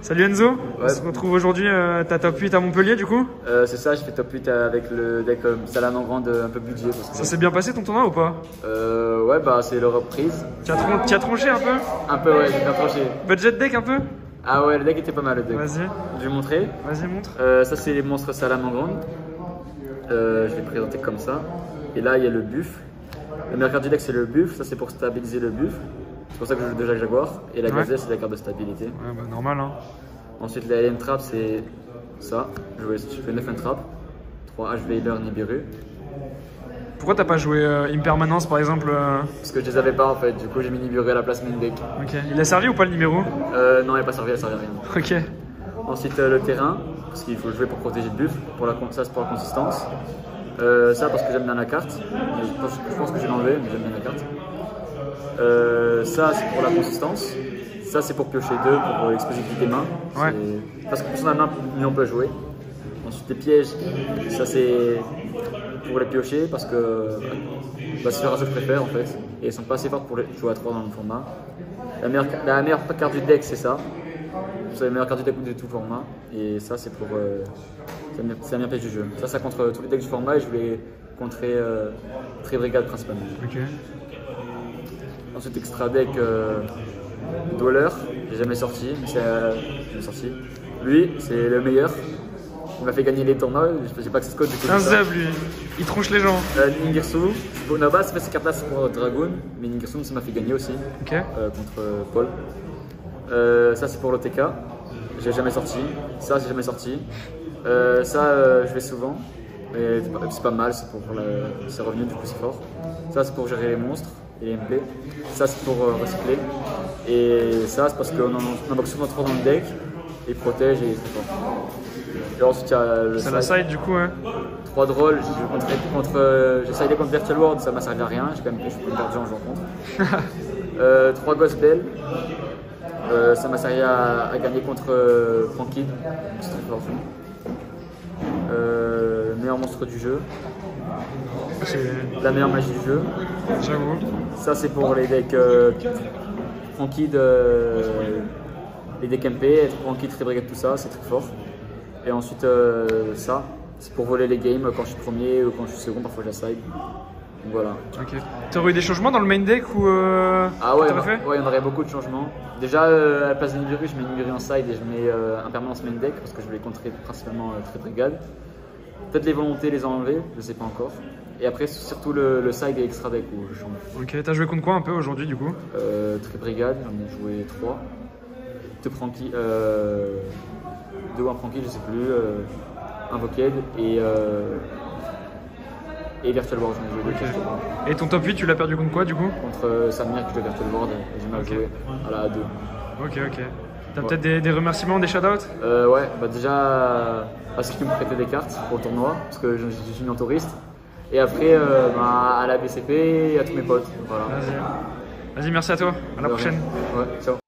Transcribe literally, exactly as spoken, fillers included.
Salut Enzo, Ouais. on se retrouve aujourd'hui, euh, t'as top huit à Montpellier du coup. Euh, c'est ça, je fais top huit avec le deck euh, Salam en grande, un peu budget. Parce que Ça s'est bien passé ton tournoi ou pas? euh, Ouais, bah c'est leur reprise. Tu as, tron as tronché un peu? Un peu, ouais, j'ai bien tranché. Budget deck un peu? Ah ouais, le deck était pas mal, le deck. Vas-y. Je vais montrer. Vas-y, montre. Euh, ça, c'est les monstres Salam en grande. Euh, je vais présenter comme ça. Et là, il y a le buff. La meilleure carte du deck, c'est le buff. Ça, c'est pour stabiliser le buff. C'est pour ça que je joue déjà Jaguar. Et la Ouais. gazelle, c'est la carte de stabilité. Ouais, bah normal hein. Ensuite, la Alien Trap, c'est ça. Je, vais, je fais neuf Trap. trois H Veiler Nibiru. Pourquoi t'as pas joué euh, Impermanence par exemple euh... Parce que je les avais pas en fait. Du coup, j'ai mis Nibiru à la place main deck. Ok. Il a servi ou pas le numéro? Euh, non, il n'a pas servi, elle servait à rien. Ok. Ensuite, euh, le terrain, parce qu'il faut jouer pour protéger le buff. Pour la, ça, c'est pour la consistance. Euh, ça, parce que j'aime bien la carte. Je pense, je pense que je vais l'enlever, mais j'aime bien la carte. Euh, ça, c'est pour la consistance. Ça, c'est pour piocher deux, pour euh, l'explosivité main. Ouais. Parce que plus on a de main, mieux on peut jouer. Ensuite, les pièges, ça, c'est pour les piocher, parce que bah, c'est le race que je préfère en fait. Et ils sont pas assez forts pour les jouer à trois dans le format. La meilleure, la meilleure carte du deck, c'est ça. C'est la meilleure carte du deck de tout le format. Et ça, c'est pour. Euh, c'est la meilleure piège du jeu. Ça, ça contre tous les decks du format et je voulais contrer euh, très brigade principalement. Ok. Ensuite, extra deck euh, Dweller, j'ai jamais sorti, mais c'est euh, j'ai sorti. Lui, c'est le meilleur. Il m'a fait gagner les tournois, j'ai pas accès code du coup. Un zeb lui, il tronche les gens. Euh, Ningirsu, bon, là bas, cette carte là c'est pour Dragoon, mais Ningirsu ça m'a fait gagner aussi Ok. euh, contre euh, Paul. Euh, ça c'est pour l'O T K, j'ai jamais sorti. Ça j'ai jamais sorti. Euh, ça euh, je vais souvent, mais c'est pas, c'est pas mal, c'est pour la, c'est revenu du coup c'est fort. Ça c'est pour gérer les monstres et les M P. Ça c'est pour euh, recycler. Et ça c'est parce qu'on en invoque souvent trop dans le deck, il protège et c'est fort. Et ensuite il y a le C'est la side. side du coup, ouais. trois drôles, j'ai contre, contre, euh, j'ai sidé contre Virtual World, ça m'a servi à rien, j'ai quand même je peux perdu en jouant contre. euh, trois Ghost Bell, euh, ça m'a servi à, à gagner contre euh, Frankid, c'est très fort. Euh, meilleur monstre du jeu, la meilleure magie du jeu. J'avoue. Ça c'est pour les decks euh, Frankid, euh, les decks M P, Frankid, Free Brigade, tout ça, c'est très fort. Et ensuite euh, ça, c'est pour voler les games quand je suis premier ou quand je suis second, parfois j'essaye. Donc voilà. Ok. T'aurais eu des changements dans le main deck ou euh... Ah ouais, t'aurais fait ouais, il y en aurait beaucoup de changements. Déjà euh, à la place de Nibiru, je mets Nibiru en side et je mets euh, Impermanence main deck parce que je voulais contrer principalement euh, très brigade. Peut-être les volontés les enlever, je sais pas encore. Et après surtout le, le side et extra deck où je change. Ok, t'as joué contre quoi un peu aujourd'hui du coup? Euh, très brigade, j'en ai joué trois. Deux Franky, euh, deux ou un Franky, je sais plus. Euh, Invoked et, euh, et Virtual World, j'en ai joué deux. Okay. Et ton top huit, tu l'as perdu contre quoi du coup? Contre euh, Samir qui joue Virtual World et j'ai mal Okay. joué à la A deux. Ok, ok. T'as Ouais. peut-être des, des remerciements, des shoutouts? euh, Ouais, bah déjà à ceux qui me prêtaient des cartes pour le tournoi, parce que je, je suis en touriste. Et après euh, bah, à la B C P et à tous mes potes. Voilà. Vas-y. Vas-y, merci à toi. À la De prochaine. rien. Ouais, ciao.